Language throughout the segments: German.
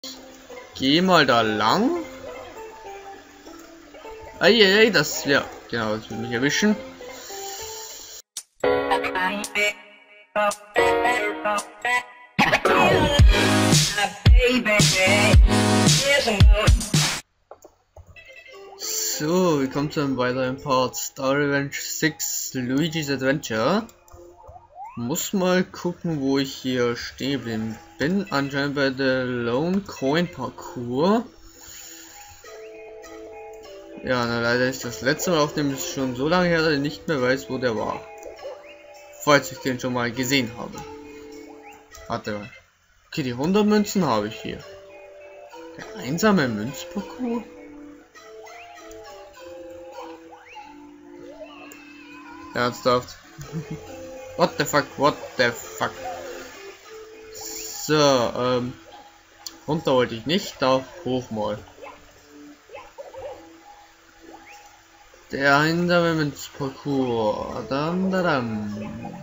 Geh mal da lang. Eieiei, das, ja, genau, das will mich erwischen. So, willkommen zu einem weiteren Part Star Revenge 6 Luigi's Adventure. Muss mal gucken, wo ich hier stehen bin. Anscheinend bei der Lone Coin Parcours. Ja, na, leider ist das letzte Mal auf dem ist schon so lange her, dass ich nicht mehr weiß, wo der war. Falls ich den schon mal gesehen habe. Warte. Okay, die 100 Münzen habe ich hier. Der einsame Münzparcours? Ernsthaft? What the fuck, what the fuck? So, runter wollte ich nicht, da hoch mal. Der einsame Münzparcours. Dann.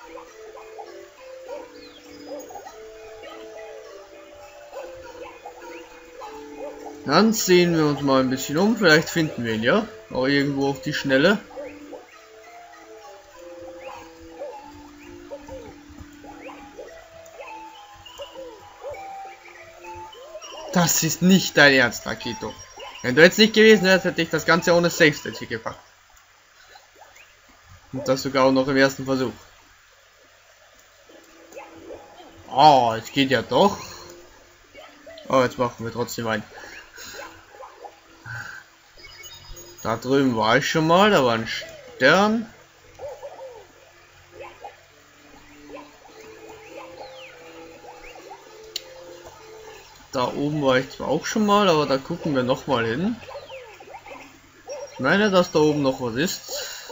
Dann sehen wir uns mal ein bisschen um, vielleicht finden wir ihn ja. Auch irgendwo auf die Schnelle. Das ist nicht dein Ernst, Akito. Wenn du jetzt nicht gewesen wärst, hätte ich das Ganze ohne Safe State hier gepackt. Und das sogar auch noch im ersten Versuch. Oh, es geht ja doch. Oh, jetzt machen wir trotzdem ein. Da drüben war ich schon mal, da war ein Stern. Da oben war ich zwar auch schon mal, aber da gucken wir noch mal hin. Ich meine, dass da oben noch was ist.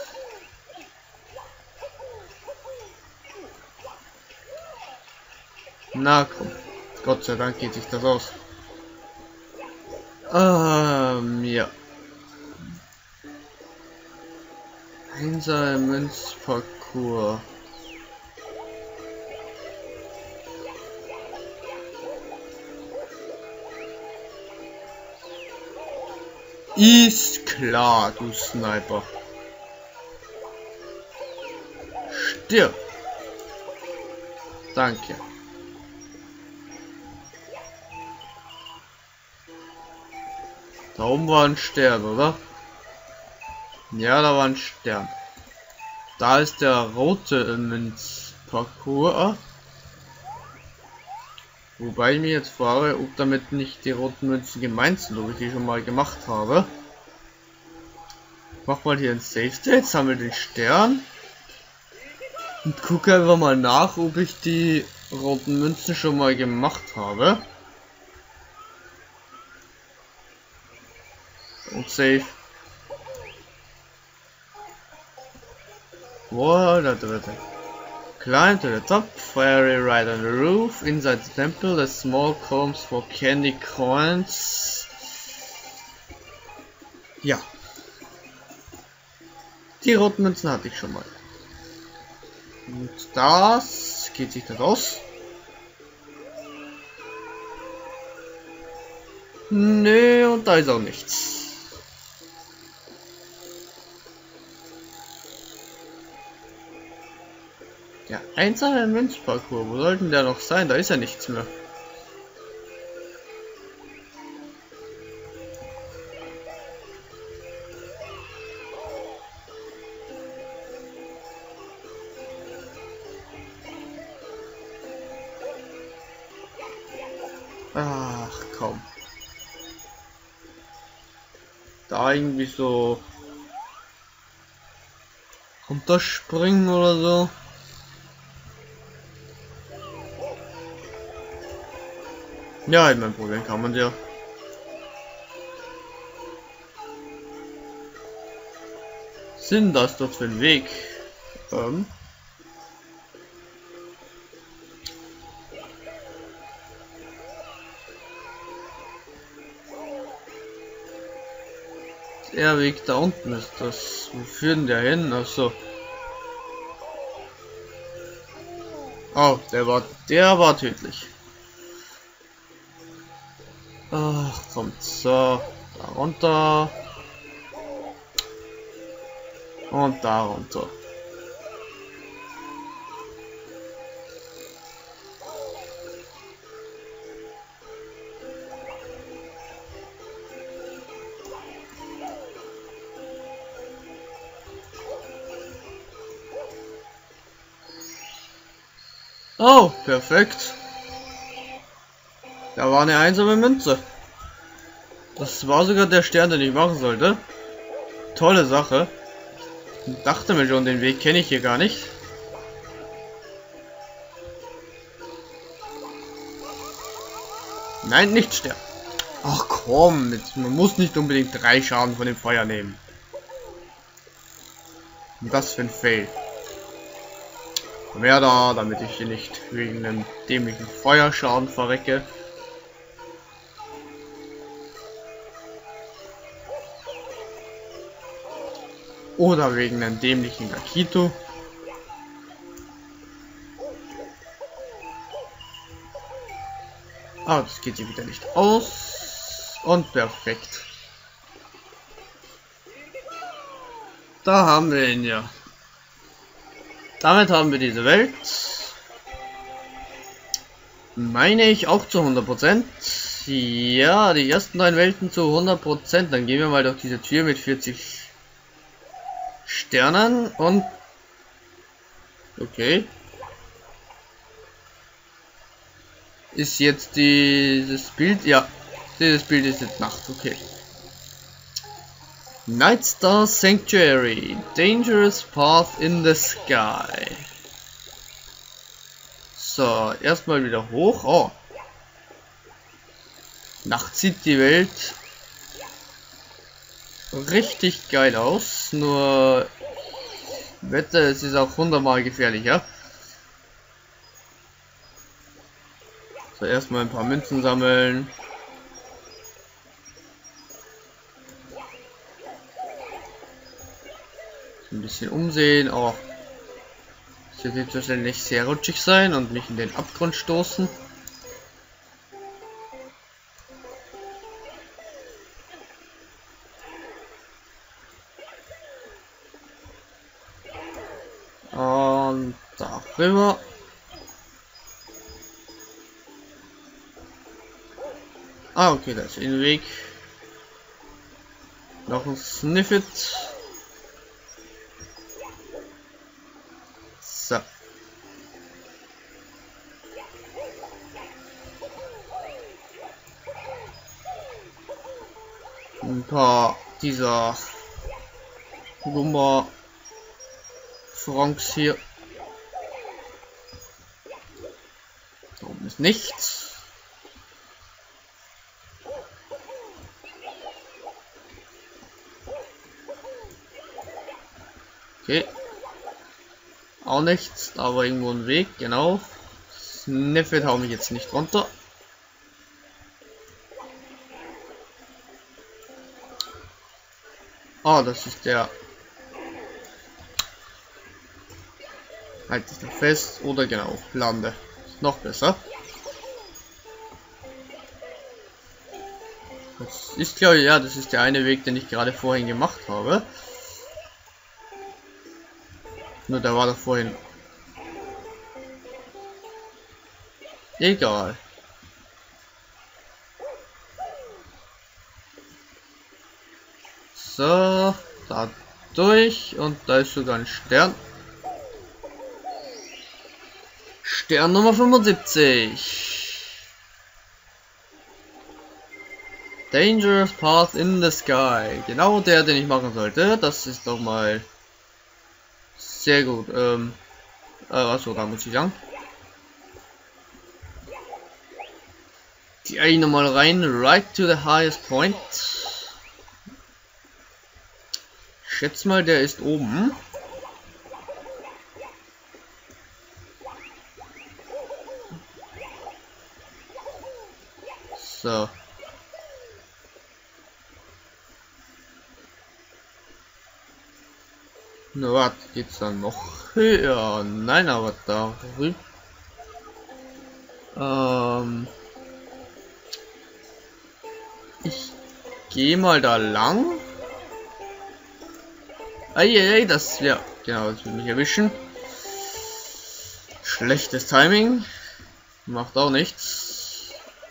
Na komm, Gott sei Dank geht sich das aus. Ja. Einsame Münzparcours. Ist klar, du Sniper. Stirb. Danke. Da oben war ein Stern, oder? Ja, da war ein Stern. Da ist der rote Münzparcours. Wobei ich mich jetzt frage, ob damit nicht die roten Münzen gemeint sind, ob ich die schon mal gemacht habe. Mach mal hier ein Safe State, sammle den Stern. Und gucke einfach mal nach, ob ich die roten Münzen schon mal gemacht habe. Und Safe. Wow, da dritte. Climb to the top, fiery ride on the roof, inside the temple, the small columns for candy coins. Ja. Die roten Münzen hatte ich schon mal. Und das geht sich das aus. Nö, und da ist auch nichts. Ja, einsame Münzparcours, wo sollten der noch sein? Da ist ja nichts mehr. Ach komm. Da irgendwie so runterspringen oder so. Ja, ich mein Problem kann man ja. Sind das dort für ein Weg? Der Weg da unten ist das. Wo führen der hin? Achso. Oh, der war tödlich. Ach, kommt so. Da runter. Und da runter. Oh, perfekt. Da war eine einsame Münze. Das war sogar der Stern, den ich machen sollte. Tolle Sache. Ich dachte mir schon, den Weg kenne ich hier gar nicht. Nein, nicht sterben. Ach komm, jetzt, man muss nicht unbedingt 3 Schaden von dem Feuer nehmen. Was für ein Fail. Wer da, damit ich hier nicht wegen einem dämlichen Feuerschaden verrecke. Oder wegen einem dämlichen Akito. Aber das geht hier wieder nicht aus. Und perfekt. Da haben wir ihn ja. Damit haben wir diese Welt. Meine ich auch zu 100%. Ja, die ersten 9 Welten zu 100%. Dann gehen wir mal durch diese Tür mit 40 Sternen und... Okay. Ist jetzt dieses Bild... Ja, dieses Bild ist jetzt Nacht. Okay. Nightstar Sanctuary. Dangerous Path in the Sky. So, erstmal wieder hoch. Oh. Nachts sieht die Welt richtig geil aus. Nur Wetter, es ist auch 100-mal gefährlicher. So, erstmal ein paar Münzen sammeln. Ein bisschen umsehen. Oh. Das wird wahrscheinlich sehr rutschig sein und mich in den Abgrund stoßen. Und da rüber. Ah, okay, da ist ein Weg. Noch ein Sniffet. So. Ein paar dieser Lummer Franks hier. Da oben ist nichts. Okay. Auch nichts, aber irgendwo ein Weg, genau. Sniffet hau mich jetzt nicht runter. Ah, das ist der. Halt dich noch fest oder genau, lande. Ist noch besser. Das ist, glaube ich, ja, das ist der eine Weg, den ich gerade vorhin gemacht habe. Nur der war da vorhin. Egal. So, da durch und da ist sogar ein Stern. Stern Nummer 75. Dangerous Path in the Sky. Genau der, den ich machen sollte. Das ist doch mal sehr gut. Achso, da muss ich sagen. Gehe ich nochmal rein. Right to the highest point. Schätz mal, der ist oben. So. Na, warte, geht's dann noch höher? Nein, aber darüber. Ich gehe mal da lang. Eieiei, das ja genau, das will mich erwischen. Schlechtes Timing. Macht auch nichts.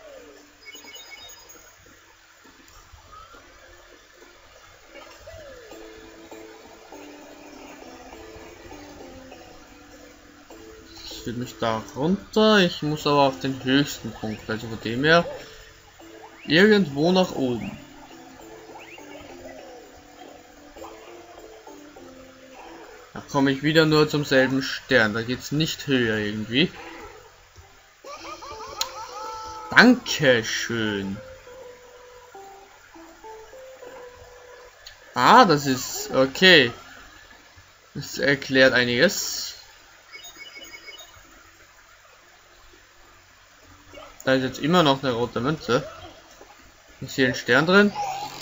Ich will mich da runter. Ich muss aber auf den höchsten Punkt, also von dem her irgendwo nach oben. Da komme ich wieder nur zum selben Stern. Da geht's nicht höher irgendwie. Dankeschön. Ah, das ist okay. Das erklärt einiges. Da ist jetzt immer noch eine rote Münze. Ist hier ein Stern drin?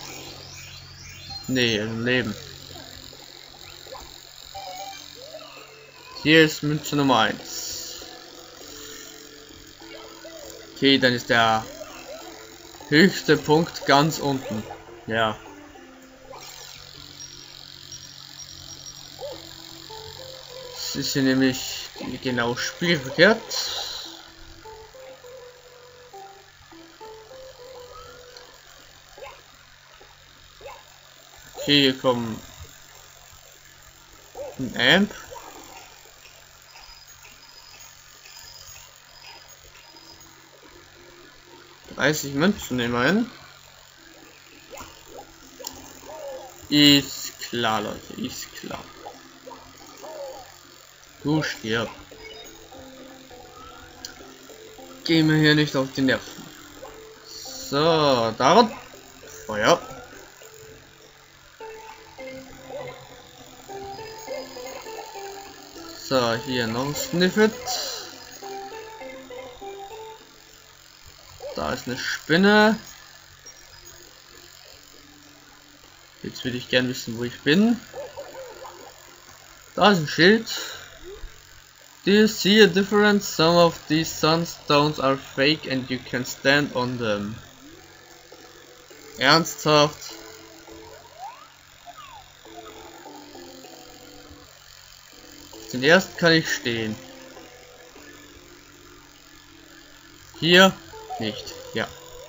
Nee, ein Leben. Hier ist Münze Nummer 1. Okay, dann ist der höchste Punkt ganz unten. Ja. Das ist hier nämlich genau spiegelverkehrt. Okay, hier kommt ein Amp. Münzen immerhin. Ist klar, Leute, ist klar. Du stirb. Gehen wir hier nicht auf die Nerven. So, da. Feuer. So, hier noch ein Sniffet. Da ist eine Spinne. Jetzt will ich gern wissen, wo ich bin. Da ist ein Schild. Do you see a difference? Some of these sunstones are fake and you can stand on them. Ernsthaft? Den ersten kann ich stehen. Hier nicht. Ja.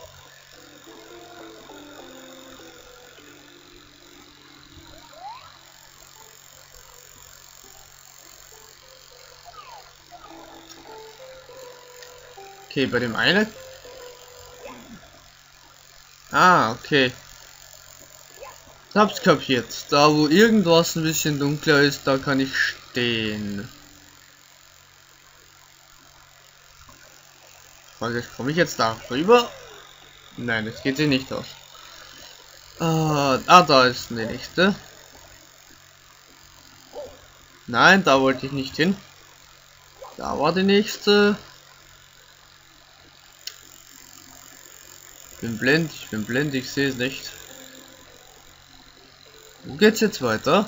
Okay, bei dem einen. Ah, okay. Hab's kapiert. Da wo irgendwas ein bisschen dunkler ist, da kann ich stehen. Frage, komme ich jetzt da rüber? Nein, das geht sich nicht aus. Da ist die nächste. Nein, da wollte ich nicht hin. Da war die nächste. Ich bin blind, ich sehe es nicht. Wo geht's jetzt weiter?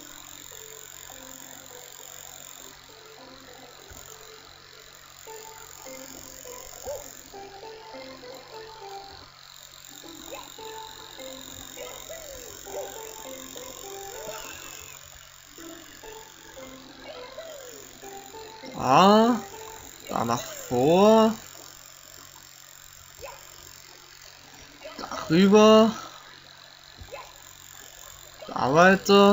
Da nach vor. Darüber. Da weiter.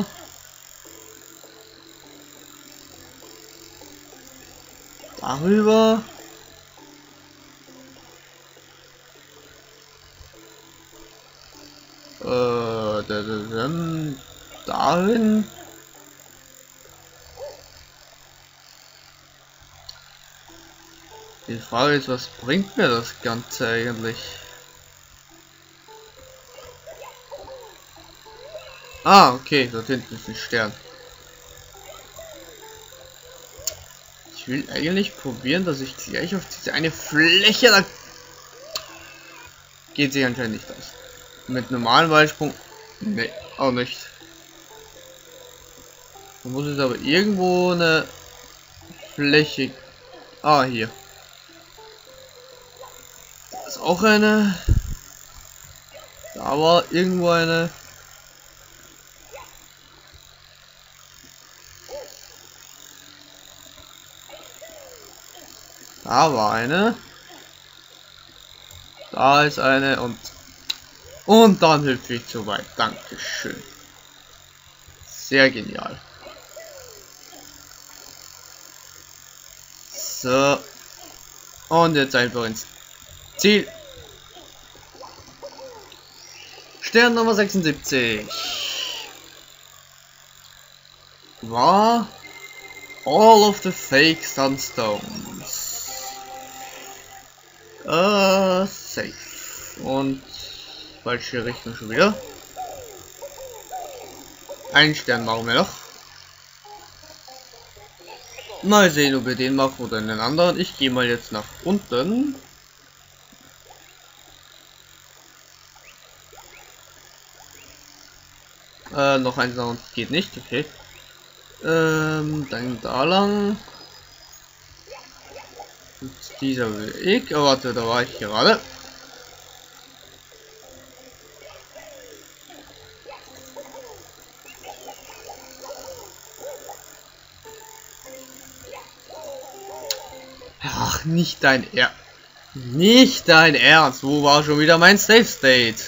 Darüber. Dahin. Die Frage ist, was bringt mir das Ganze eigentlich? Ah, okay, dort hinten ist ein Stern. Ich will eigentlich probieren, dass ich gleich auf diese eine Fläche da... Geht sich anscheinend nicht aus. Mit normalem Weitsprung... Ne, auch nicht. Da muss es aber irgendwo eine Fläche... Ah, hier. Da ist auch eine... Da war irgendwo eine. Da war eine. Da ist eine und dann hüpfe ich zu weit. Dankeschön. Sehr genial. So. Und jetzt einfach ins Ziel. Stern Nummer 76 war All of the Fake Sunstones. Safe. Und falsche Richtung schon wieder. Einen Stern machen wir noch. Mal sehen, ob wir den machen oder einen anderen. Ich gehe mal jetzt nach unten. Noch eins nach unten geht nicht, okay. Dann da lang. Jetzt dieser Weg. Oh, warte, da war ich gerade. Ach, nicht dein Ernst. Nicht dein Ernst. Wo war schon wieder mein Safe State?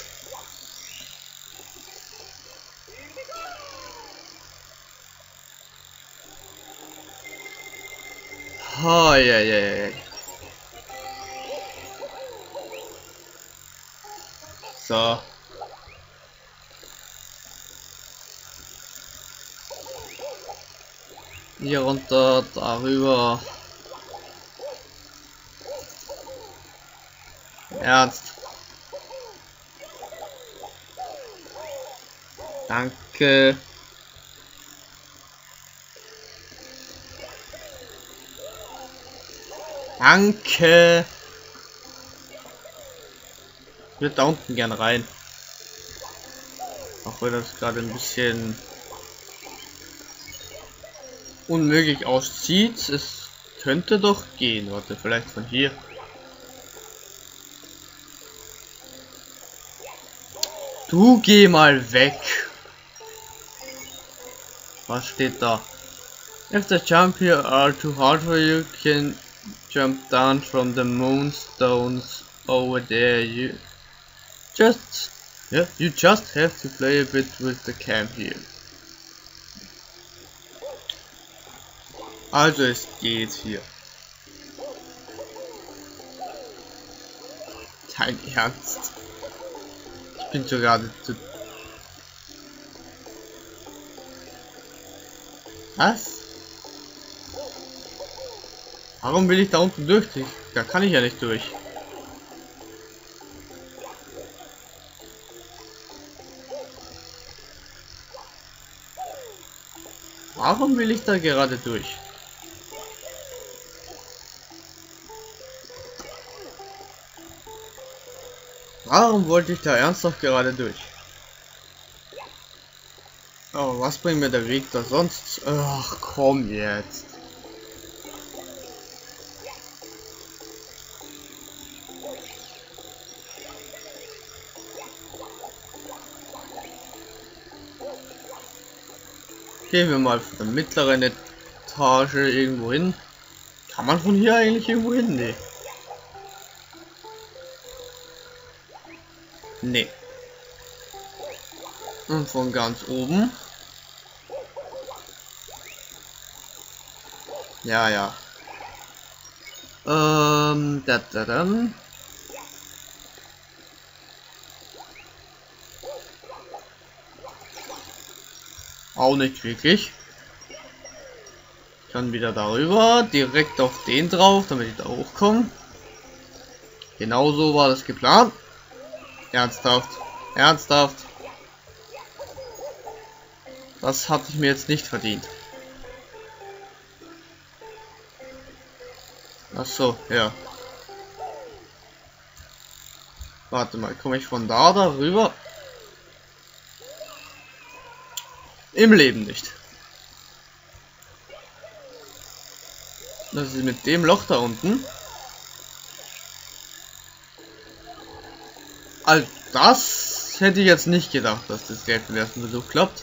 Oh, ja. So. Hier runter, darüber. Ernst. Danke. Danke. Ich würde da unten gern rein. Auch wenn das gerade ein bisschen unmöglich aussieht. Es könnte doch gehen. Warte, vielleicht von hier. Du geh mal weg. Was steht da? If the jump here are too hard for you, can jump down from the moonstones over there. You just have to play a bit with the camp here. Also es geht hier. Dein Ernst? Ich bin so gerade zu... Was? Warum will ich da unten durch? Da kann ich ja nicht durch. Warum will ich da gerade durch? Warum wollte ich da ernsthaft gerade durch? Oh, was bringt mir der Weg da sonst? Ach, komm jetzt. Gehen wir mal von der mittleren Etage irgendwo hin. Kann man von hier eigentlich irgendwo hin? Nee. Nee. Und von ganz oben. Ja. Auch nicht wirklich. Ich kann wieder darüber, direkt auf den drauf, damit ich da hochkomme. Genauso war das geplant. Ernsthaft. Das hatte ich mir jetzt nicht verdient. Ach so, ja. Warte mal, komme ich von da darüber? Im Leben nicht. Das ist mit dem Loch da unten. Also das Das hätte ich jetzt nicht gedacht, dass das gleich beim ersten Versuch klappt.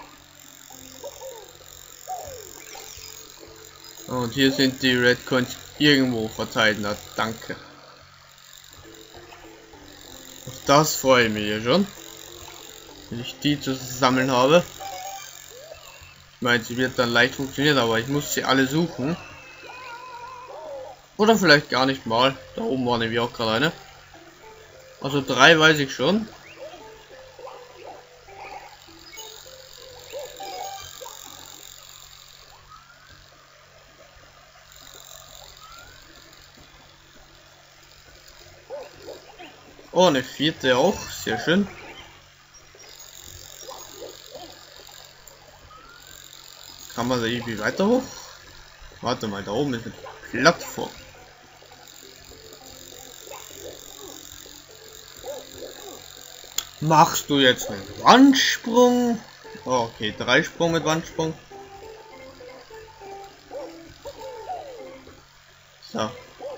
Und hier sind die Red Coins irgendwo verteilt. Na, danke. Auf das freue ich mich ja schon. Wenn ich die zu sammeln habe. Ich meine, sie wird dann leicht funktionieren, aber ich muss sie alle suchen. Oder vielleicht gar nicht mal. Da oben war nämlich auch gerade eine. Also 3 weiß ich schon. Oh, eine 4. auch. Sehr schön. Kann man da irgendwie weiter hoch? Warte mal, da oben ist eine Plattform. Machst du jetzt einen Wandsprung? Oh, okay, 3 Sprung mit Wandsprung. So.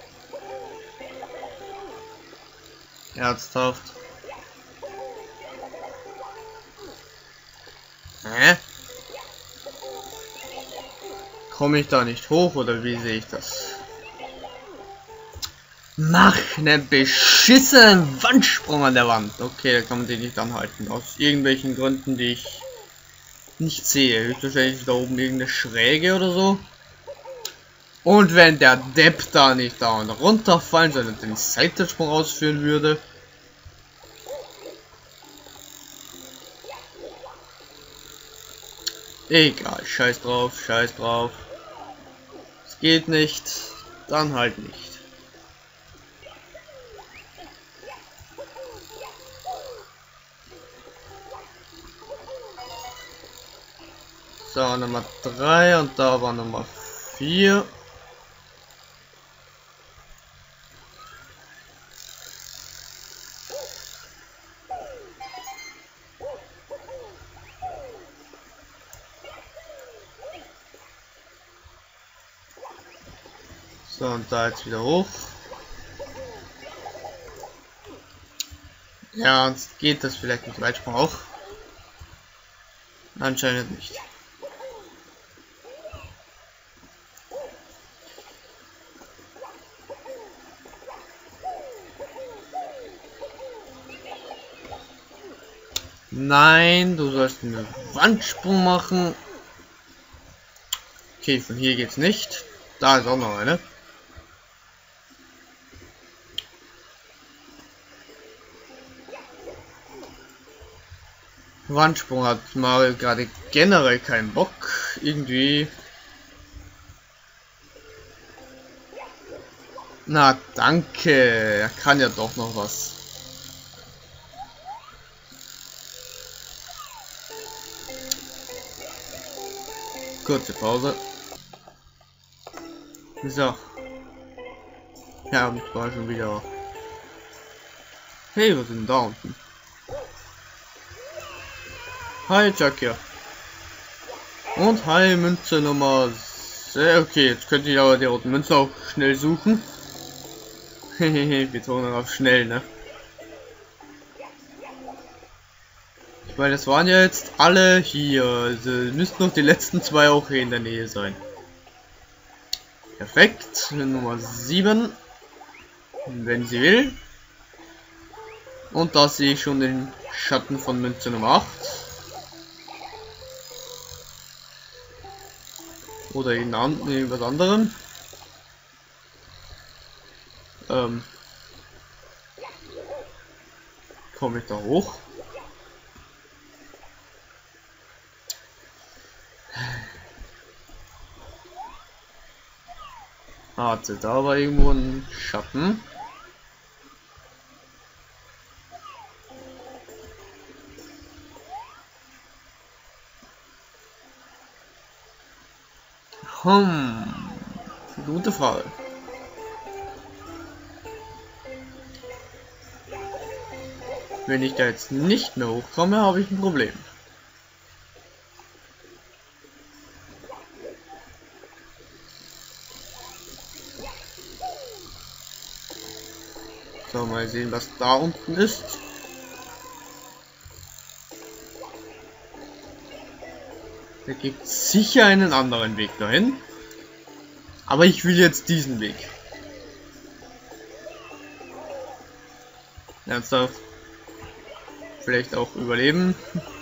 Ernsthaft. Hä? Komme ich da nicht hoch oder wie sehe ich das? Mach einen beschissenen Wandsprung an der Wand. Okay, da kann man den nicht anhalten. Aus irgendwelchen Gründen, die ich nicht sehe. Höchstwahrscheinlich ist da oben irgendeine Schräge oder so. Und wenn der Depp da nicht da und runterfallen, sondern den Seitensprung ausführen würde. Egal, scheiß drauf, scheiß drauf. Es geht nicht, dann halt nicht. So, Nummer 3 und da war Nummer 4. So, und da jetzt wieder hoch. Ja, und geht das vielleicht mit Weitsprung auch? Anscheinend nicht. Nein, du sollst einen Wandsprung machen. Okay, von hier geht's nicht. Da ist auch noch eine. Wandsprung hat Mario gerade generell keinen Bock. Irgendwie. Na, danke. Er kann ja doch noch was. Kurze Pause. So. Ja, und ich war schon wieder. Hey, was ist denn da unten? Hi, Chuck, und hi, Münze Nummer. Okay, jetzt könnte ich aber die roten Münzen auch schnell suchen. Hehehe, Betonung auf schnell, ne? Ich meine, das waren ja jetzt alle hier. Also müssten noch die letzten 2 auch hier in der Nähe sein. Perfekt. Nummer 7. Wenn sie will. Und da sehe ich schon den Schatten von Münze Nummer 8. Oder irgendwas anderem. Komme ich da hoch? Warte, da war irgendwo ein Schatten. Gute Frage. Wenn ich da jetzt nicht mehr hochkomme, habe ich ein Problem. So, mal sehen, was da unten ist. Da gibt es sicher einen anderen Weg dahin. Aber ich will jetzt diesen Weg. Ernsthaft. Vielleicht auch überleben.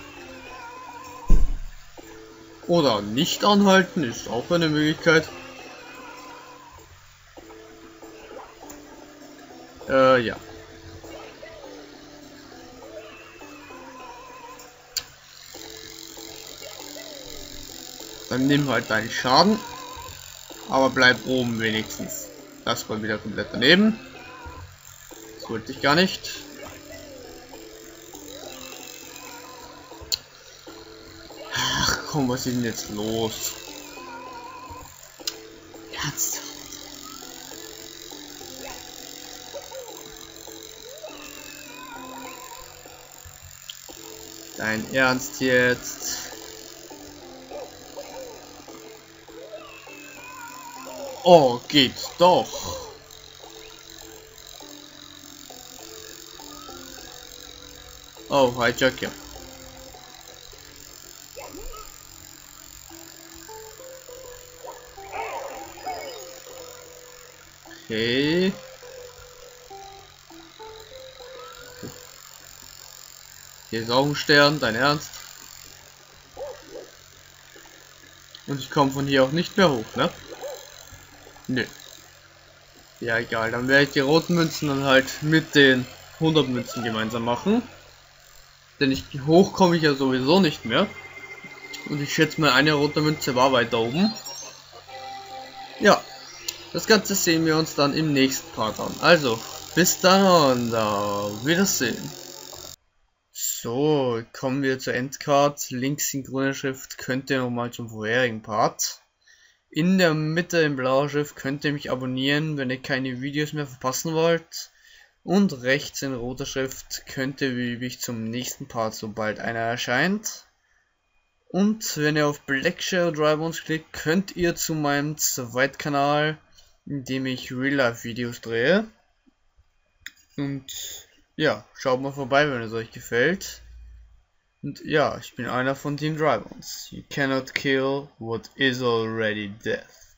Oder nicht anhalten, ist auch eine Möglichkeit. Ja. Dann nimm halt deinen Schaden. Aber bleib oben wenigstens. Das war wieder komplett daneben. Das wollte ich gar nicht. Ach komm, was ist denn jetzt los? Ernsthaft? Dein Ernst jetzt? Oh, geht doch. Oh, hi Jack, ja. Okay. Hier ist auch ein Stern, dein Ernst? Und ich komme von hier auch nicht mehr hoch, ne? Nö. Ja, egal, dann werde ich die roten Münzen dann halt mit den 100 Münzen gemeinsam machen. Denn hoch komme ich ja sowieso nicht mehr. Und ich schätze mal, eine rote Münze war weiter oben. Ja, das Ganze sehen wir uns dann im nächsten Part an. Also, bis dann und auf Wiedersehen. So, kommen wir zur Endcard. Links in grüner Schrift könnt ihr nochmal zum vorherigen Part. In der Mitte in blauer Schrift könnt ihr mich abonnieren, wenn ihr keine Videos mehr verpassen wollt. Und rechts in roter Schrift könnt ihr wie üblich zum nächsten Part, sobald einer erscheint. Und wenn ihr auf Black Shadow Drybones klickt, könnt ihr zu meinem Zweitkanal, in dem ich Real-Life-Videos drehe. Und ja, schaut mal vorbei, wenn es euch gefällt. Und ja, ich bin einer von Team Drybones. You cannot kill what is already death.